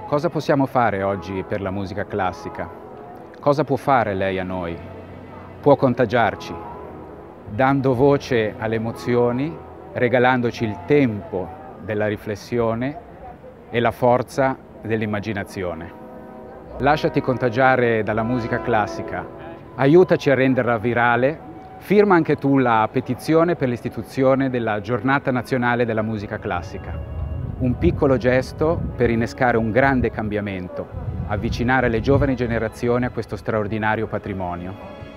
Cosa possiamo fare oggi per la musica classica? Cosa può fare lei a noi? Può contagiarci, dando voce alle emozioni, regalandoci il tempo della riflessione e la forza dell'immaginazione. Lasciati contagiare dalla musica classica, aiutaci a renderla virale, firma anche tu la petizione per l'istituzione della Giornata Nazionale della Musica Classica. Un piccolo gesto per innescare un grande cambiamento, avvicinare le giovani generazioni a questo straordinario patrimonio.